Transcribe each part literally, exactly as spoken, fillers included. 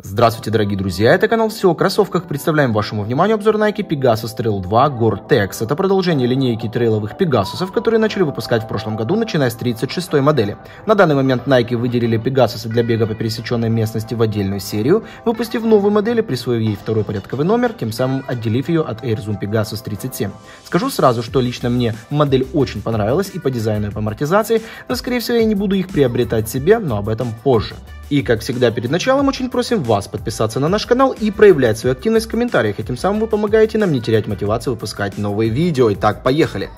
Здравствуйте, дорогие друзья, это канал Все о кроссовках. Представляем вашему вниманию обзор Nike Pegasus Trail два Gore-Tex. Это продолжение линейки трейловых Pegasus'ов, которые начали выпускать в прошлом году, начиная с тридцать шестой модели. На данный момент Nike выделили Pegasus'ы для бега по пересеченной местности в отдельную серию, выпустив новую модель и присвоив ей второй порядковый номер, тем самым отделив ее от Air Zoom Pegasus тридцать семь. Скажу сразу, что лично мне модель очень понравилась и по дизайну, и по амортизации, но скорее всего я не буду их приобретать себе, но об этом позже. И, как всегда, перед началом очень просим вас подписаться на наш канал и проявлять свою активность в комментариях. Этим самым вы помогаете нам не терять мотивацию выпускать новые видео. Итак, поехали!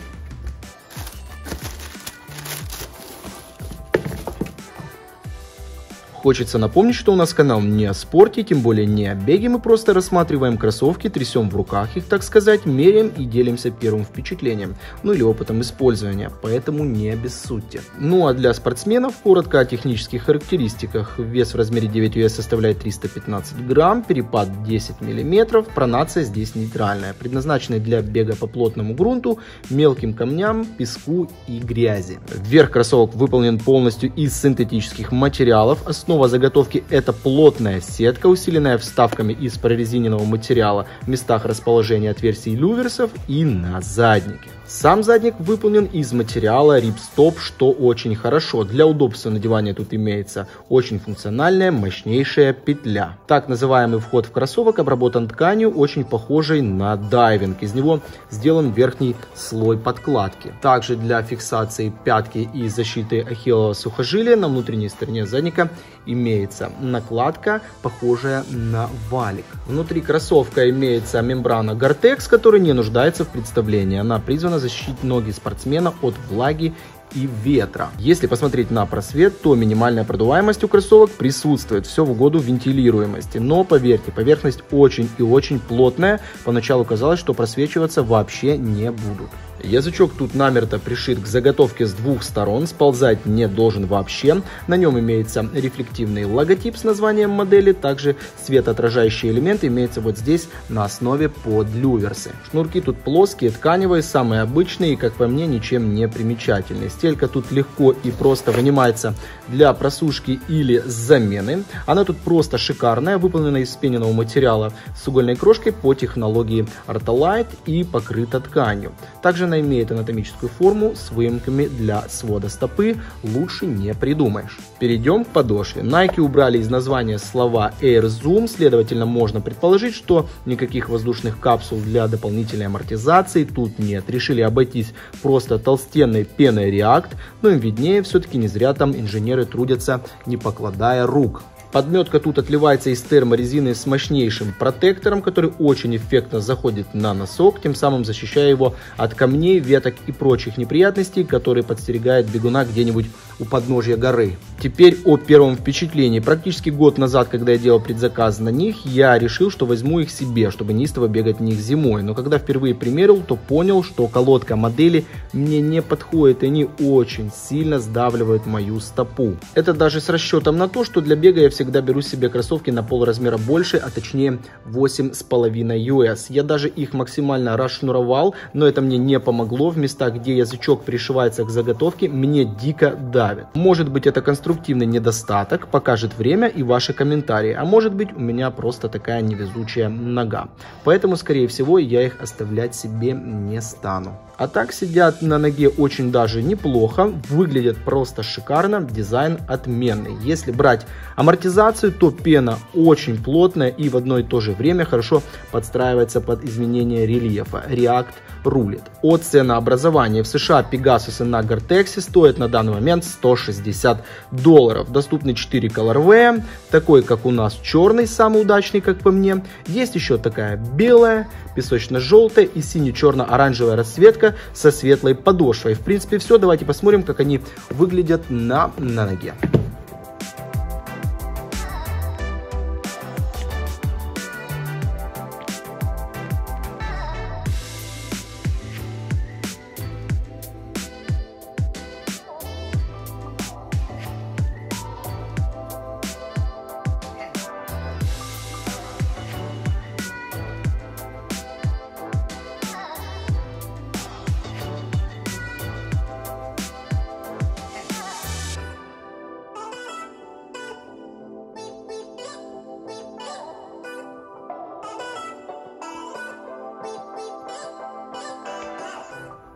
Хочется напомнить, что у нас канал не о спорте, тем более не о беге, мы просто рассматриваем кроссовки, трясем в руках их, так сказать, меряем и делимся первым впечатлением, ну или опытом использования, поэтому не обессудьте. Ну а для спортсменов, коротко о технических характеристиках. Вес в размере девять ю эс составляет триста пятнадцать грамм, перепад десять миллиметров, пронация здесь нейтральная, предназначенная для бега по плотному грунту, мелким камням, песку и грязи. Верх кроссовок выполнен полностью из синтетических материалов, основа Основа заготовки – это плотная сетка, усиленная вставками из прорезиненного материала в местах расположения отверстий люверсов и на заднике. Сам задник выполнен из материала Ripstop, что очень хорошо. Для удобства надевания тут имеется очень функциональная, мощнейшая петля. Так называемый вход в кроссовок обработан тканью, очень похожей на дайвинг. Из него сделан верхний слой подкладки. Также для фиксации пятки и защиты ахиллового сухожилия на внутренней стороне задника имеется накладка, похожая на валик. Внутри кроссовка имеется мембрана Gore-Tex, которая не нуждается в представлении. Она призвана защитить ноги спортсмена от влаги и ветра. Если посмотреть на просвет, то минимальная продуваемость у кроссовок присутствует, все в угоду вентилируемости. Но поверьте, поверхность очень и очень плотная. Поначалу казалось, что просвечиваться вообще не будут. Язычок тут намертво пришит к заготовке с двух сторон, сползать не должен вообще. На нем имеется рефлективный логотип с названием модели, также светоотражающий элемент имеется вот здесь на основе под люверсы. Шнурки тут плоские, тканевые, самые обычные и, как по мне, ничем не примечательные. Стелька тут легко и просто вынимается для просушки или замены. Она тут просто шикарная, выполнена из вспененного материала с угольной крошкой по технологии Artolite и покрыта тканью. Также она имеет анатомическую форму с выемками для свода стопы, лучше не придумаешь. Перейдем к подошве. Nike убрали из названия слова Air Zoom, следовательно, можно предположить, что никаких воздушных капсул для дополнительной амортизации тут нет. Решили обойтись просто толстенной пеной React, но им виднее, все-таки не зря там инженеры трудятся, не покладая рук. Подметка тут отливается из терморезины с мощнейшим протектором, который очень эффектно заходит на носок, тем самым защищая его от камней, веток и прочих неприятностей, которые подстерегают бегуна где-нибудь у подножья горы. Теперь о первом впечатлении. Практически год назад, когда я делал предзаказ на них, я решил, что возьму их себе, чтобы неистово бегать в них зимой. Но когда впервые примерил, то понял, что колодка модели мне не подходит, и они очень сильно сдавливают мою стопу. Это даже с расчетом на то, что для бега я всегда беру себе кроссовки на полразмера больше, а точнее восемь с половиной ю эс. Я даже их максимально расшнуровал, но это мне не помогло. В местах, где язычок пришивается к заготовке, мне дико давит. Может быть, это конструктивный недостаток, покажет время и ваши комментарии, а может быть, у меня просто такая невезучая нога. Поэтому, скорее всего, я их оставлять себе не стану. А так сидят на ноге очень даже неплохо, выглядят просто шикарно, дизайн отменный. Если брать амортизацию, то пена очень плотная и в одно и то же время хорошо подстраивается под изменение рельефа. React рулит. От ценообразования в США Pegasus'ы на Gore-Tex стоят на данный момент сто шестьдесят долларов. Доступны четыре colorway, такой как у нас черный, самый удачный как по мне. Есть еще такая белая, песочно-желтая и сине-черно-оранжевая расцветка со светлой подошвой. В принципе все, давайте посмотрим, как они выглядят на, на ноге.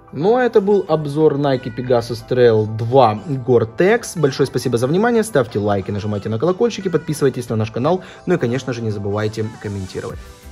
Ну а это был обзор Nike Pegasus Trail два Gore-Tex. Большое спасибо за внимание, ставьте лайки, нажимайте на колокольчики, подписывайтесь на наш канал, ну и конечно же не забывайте комментировать.